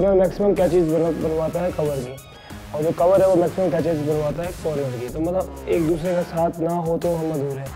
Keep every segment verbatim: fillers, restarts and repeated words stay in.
Corner maximum catches बनवाता है cover की, और जो कवर है वो मैक्सिमम कैचेस बनवाता है कॉर्नर की। तो मतलब एक दूसरे का साथ ना हो तो हम अधूरे हैं।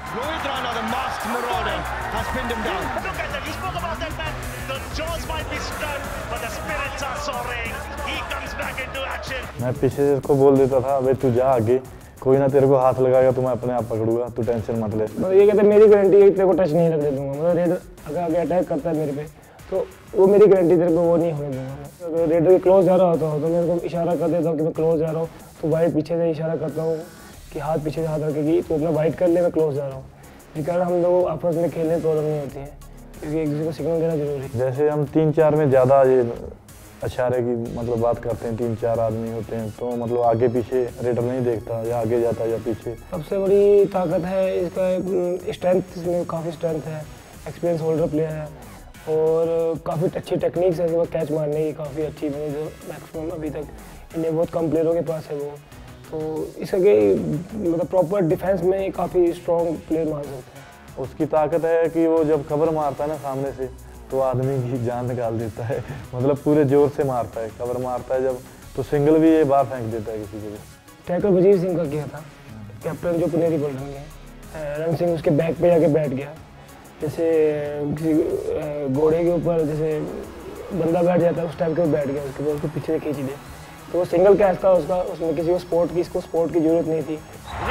मैं पीछे को बोल देता था, भाई तू जा आगे, कोई ना तेरे को हाथ लगाएगा तो मैं अपने आप पकड़ूंगा, तू टेंशन मत ले। मतलब ये कहते हैं मेरी गारंटी है तेरे को टच नहीं रखने दूंगा। मतलब रेडर अगर आगे अटैक करता है मेरे पे तो वो मेरी गारंटी तेरे को वो नहीं होने दूंगा। अगर रेडर के क्लोज जा रहा होता हो तो मेरे को इशारा कर देता हूँ कि मैं क्लोज जा रहा हूँ, तो वाइट पीछे से इशारा करता हूँ कि हाथ पीछे से हाथ रखेगी तो अपना वाइट कर ले, मैं क्लोज जा रहा हूँ। इस कारण हम लोग आपस में खेलने में प्रॉब्लम नहीं होती है, क्योंकि एक दूसरे को सिग्नल देना जरूरी है। जैसे हम तीन चार में ज़्यादा ये इशारे की मतलब बात करते हैं, तीन चार आदमी होते हैं तो मतलब आगे पीछे रेडर नहीं देखता, या आगे जाता या पीछे। सबसे बड़ी ताकत है इसका स्ट्रेंथ, इसमें काफ़ी स्ट्रेंथ है, एक्सपीरियंस होल्डर प्लेयर है और काफ़ी अच्छी टेक्निक्स है कैच मारने की, काफ़ी अच्छी बनी जो मैक्सिमम अभी तक इंडिया बहुत कम प्लेयरों के पास है वो। तो इसका मतलब प्रॉपर डिफेंस में काफ़ी स्ट्रॉन्ग प्लेयर मार सकते हैं। उसकी ताकत है कि वो जब कवर मारता है ना सामने से तो आदमी की जान निकाल देता है, मतलब पूरे जोर से मारता है, कवर मारता है जब तो सिंगल भी ये बाहर फेंक देता है किसी को भी। टैकल वजीर सिंह का किया था, कैप्टन जो पुनेरी बोल रहे हैं, रण सिंह उसके बैक पे जाके बैठ गया। जैसे किसी घोड़े के ऊपर जैसे बंदा बैठ जाता है उस टाइप के बैठ गया, उसके बाद उसको पीछे से खींच दिया, तो वो सिंगल कैच था उसका, उसमें किसी को स्पोर्ट की इसको स्पोर्ट की जरूरत नहीं थी।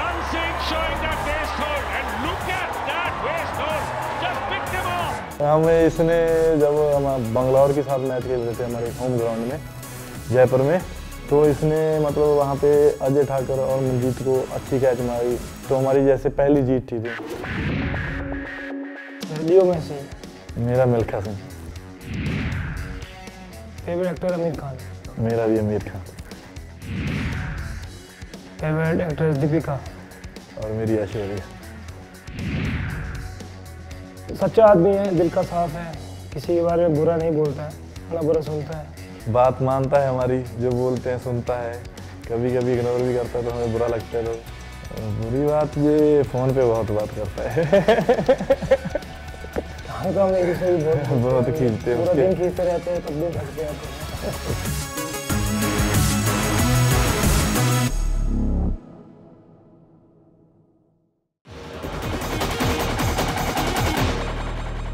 हमें इसने जब हम बंगलौर के साथ मैच खेल रहे थे हमारे होम ग्राउंड में जयपुर में, तो इसने मतलब वहाँ पे अजय ठाकुर और मनजीत को अच्छी कैच मारी, तो हमारी जैसे पहली जीत थी। Leo Messi. मेरा मिल्खा सिंह। Favourite actor Aamir Khan. मेरा भी आमिर खान। Favourite actress Deepika. और मेरी ऐश्वर्या। सच्चा आदमी है, दिल का साफ है, किसी के बारे में बुरा नहीं बोलता है, ना बुरा सुनता है, बात मानता है हमारी, जो बोलते हैं सुनता है, कभी कभी इग्नोर भी करता है तो हमें बुरा लगता है। तो बुरी बात ये फ़ोन पे बहुत बात करता है। हाँ तो हम एक दूसरे की बहुत बहुत खींचते हैं, पूरा दिन खींचते रहते हैं, तब भी थकते हैं।